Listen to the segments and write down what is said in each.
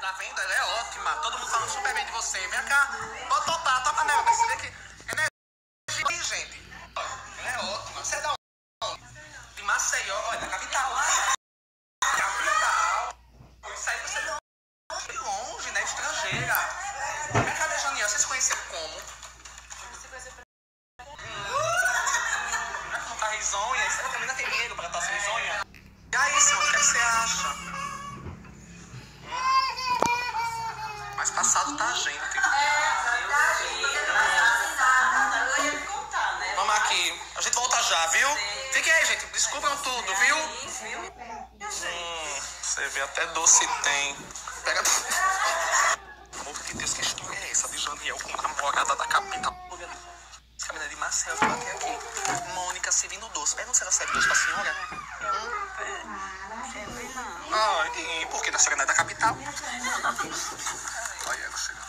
Tá vendo? Ela é ótima. Todo mundo falando super bem de você. Vem cá. Pode topar, topa nela. Você vê que energia, gente. Ela é ótima. Você é da onde? De Maceió. Olha, capital. Capital. Isso aí você deu de longe, né? Estrangeira. Vem cá, Janiel. Vocês se conheceram como? Não tá risonha? Será que a menina tem medo pra estar sem risonha? E aí, senhor, o que você acha? Mas passado tá, gente. Vamos aqui. A gente volta já, viu? Fiquem aí, gente. Descubram tudo, viu? Você vê, até doce tem. Pega... Amor de Deus, que história é essa de Janiel com a namorada da capital? Essa menina de Marcelo, eu até aqui. Mônica servindo doce. Pergunta se ela serve doce pra senhora. E por que a senhora não é da capital? Olha, ela chega.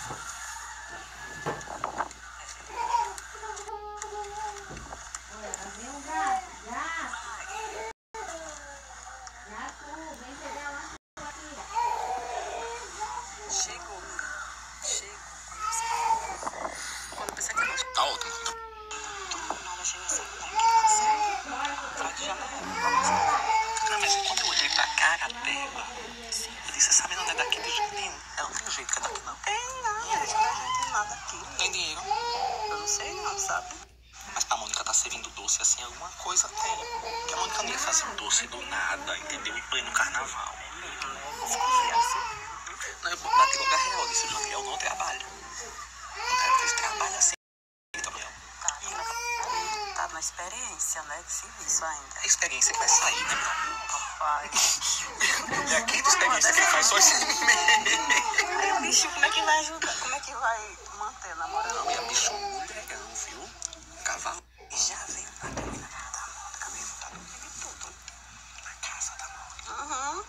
Quando pensei que não. Tá ótimo. Ela chega assim, Mas quando eu olhei pra cara dela, eu disse, essa menina não é daqui de jeito nenhum. Ela não tem jeito que é daqui, não. tem não, gente, não tem nada aqui. Tem dinheiro. Eu não sei não, sabe? Mas pra Mônica tá servindo doce assim, alguma coisa tem. Porque a Mônica não ia fazer um doce do nada, entendeu? Em pleno carnaval. Não, eu bati logo a real, disse o Janiel não trabalha. Ela fez trabalho assim, Gabriel. Tá na experiência, né, de serviço ainda. É a experiência que vai sair, né, meu amor? Papai. É aqui de experiência que ele faz só esse meio. Aí o bicho, como é que vai ajudar? Como é que vai manter namorando? Não, é bicho mulherão, viu? Cavalo. Já veio na menina da Mônica mesmo, tá dormindo tudo. Na casa da Mônica.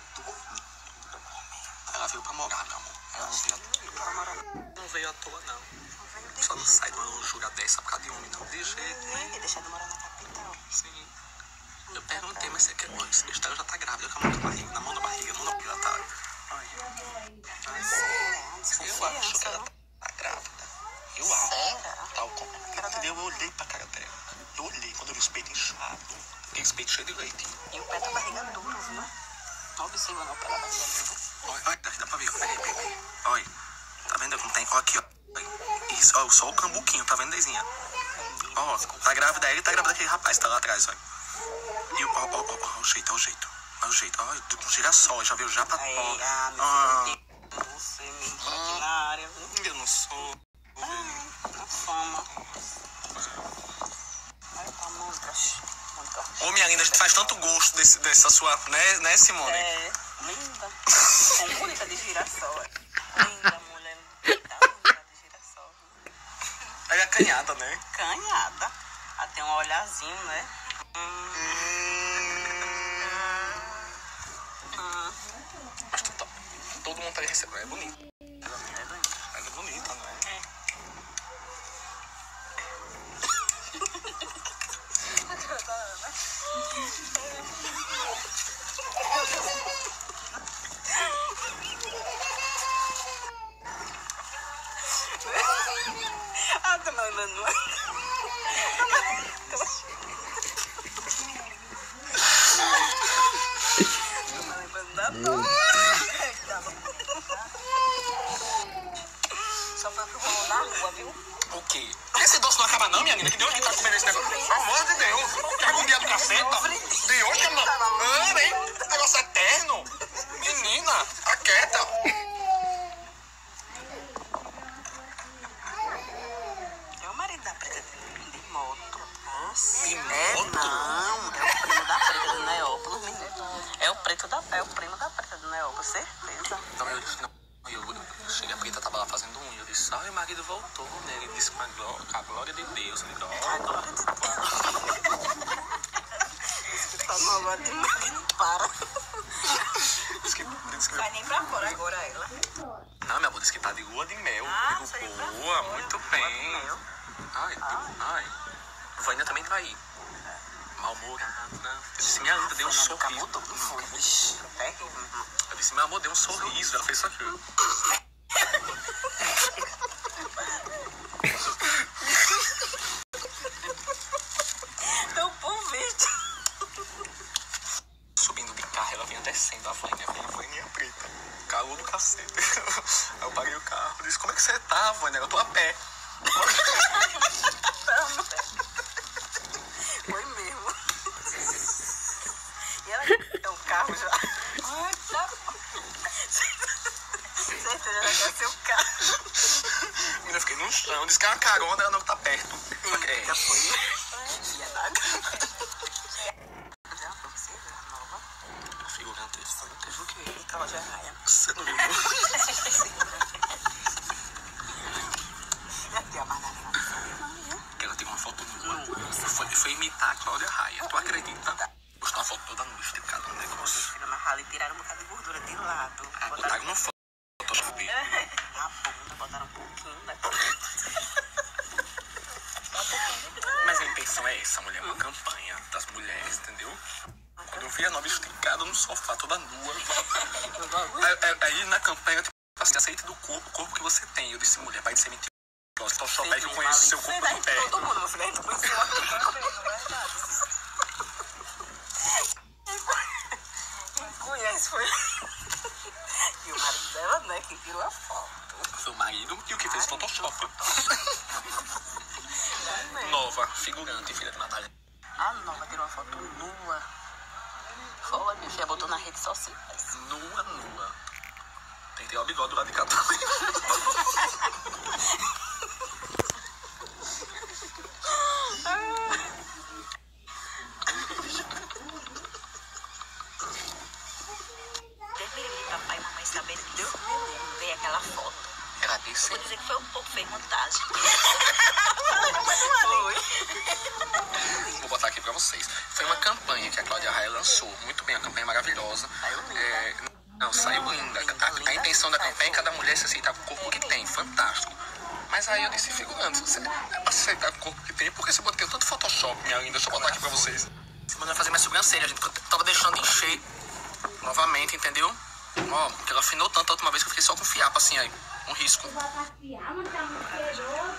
Ela veio pra morar, meu amor. Ela não veio à toa, não. Só não sai de uma lonjura dessa por causa de homem, não. De jeito, né? E deixar de morar na capital. Sim. Eu perguntei, mas você quer mãe? Esse besteira já tá grávida com a mão na barriga. Na mão na barriga, mão na barriga, ela tá... Eu acho que ela tá grávida. Eu acho. Será? Tal como. Entendeu? Eu olhei pra cara dela. Eu olhei quando eu vi os peitos inchados. Aqueles peitos cheios de leite. E o pé da barriga duro, viu? Não observa não pela barriga duro. Olha, dá pra ver. Peraí. Olha. Tá vendo como tem? Ó, aqui, ó. Isso, ó, só o cambuquinho, tá vendo, Dezinha? Ó, tá grávida ele, tá grávida aquele rapaz, tá lá atrás, ó. E ó, o jeito. Olha o jeito, ó, com girassol, já veio já pra Aí, você me aqui na área, viu? Eu não sou. A fama. Olha pra Mônica. Ô, minha linda, a gente faz tanto gosto dessa sua, né, Simone? É, linda. Com bonita de girassol. Linda, mulher. Linda de girassol. Ela é acanhada, né? Canhada. Ela tem um olhazinho, né? Mas todo mundo tá recebendo. É bonito. Ela é bonita, né? Ah, tá mandando. Só foi pro rolou na rua, viu? O quê? Esse doce não acaba não, minha linda? Que Deus que tá comendo esse negócio? Pelo amor de Deus. Pega um dia do caceta. De hoje, não. Hein? Negócio eterno. Menina, aquieta. É o marido da preta de moto. Nossa. De É, moto? não. É o primo da preta do Neópolis, menino. É o primo da preta do Neópolis, certeza. Então eu disse, não. Eu cheguei, a Preta tava lá fazendo unha. Eu disse, ai, o marido voltou, né? Ele disse com a glória de Deus. Ele disse, A glória de Deus. Tá nova demais, não para. disse que Vai nem pra fora agora ela. não, minha avó disse que tá de lua de mel. Ah, Eu saiu digo, pra boa, fora, muito lua de bem. mel. Ai. Vânia também tá aí. mal-humorada. Eu disse, minha linda, deu um sorriso. Mudou, não foi? Eu disse, meu amor, deu um sorriso. Ela fez só aquilo. Tão bom verde. Subindo de carro, ela vinha descendo a Vânia preta. Calor do cacete. Aí eu parei o carro, disse, como é que você tá, Vânia? Eu tô a pé. Foi mesmo. E ela é um carro já. Ai, tá bom. Certeza, ela quer ser um carro. Eu fiquei no chão, disse que é uma carona, ela não tá perto. Já foi. E é nada. Já foi você, nova? Figurante, Teve o quê? E Cláudia Raia. você não viu? Já tem a Margarida. Ela tem uma foto nua. Foi imitar a Cláudia Raia. Tu acredita? Postou uma foto toda nua, esticada no negócio. Na rala e tiraram um bocado de gordura de lado. Botaram uma foto. Na bunda, botaram um pouquinho daqui. Mas a intenção é essa, mulher, uma campanha das mulheres, entendeu? Quando eu vi a nova esticada no sofá, toda nua. Aí na campanha, tipo assim, aceite do corpo, o corpo que você tem. Eu disse, mulher, vai de ser mentira. Photoshop aí que eu conheço seu corpo de pé. Todo mundo, meu filho, a gente conheceu aqui. Quem conhece foi... E o marido dela, né, que tirou a foto. Seu marido e o que fez Photoshop. Nova, figurante, filha de Natália. A Nova tirou uma foto nua. Foi, minha filha, botou na rede social. Nua. Tem que ter o bigode do lado de cá também. Papai e mamãe sabendo que Deus me ver aquela foto. Ela disse. Vou dizer que foi um pouco feio montagem. Foi. Vou botar aqui pra vocês. Foi uma campanha que a Cláudia Raia lançou. Muito bem, a campanha maravilhosa. Não, saiu linda. A intenção da campanha é cada mulher se aceitar com o corpo que tem. Fantástico. Mas aí eu disse, figurante, você é pra se aceitar com o corpo que tem, porque você botei tanto Photoshop, minha linda. Deixa eu botar aqui pra vocês. Mas vai fazer minha sobrancelha, gente. Eu tava deixando de encher novamente, entendeu? Ó, porque ela afinou tanto a última vez que eu fiquei só com fiapo, assim, aí. Um risco. Botar fiapo, tá muito cheiroso.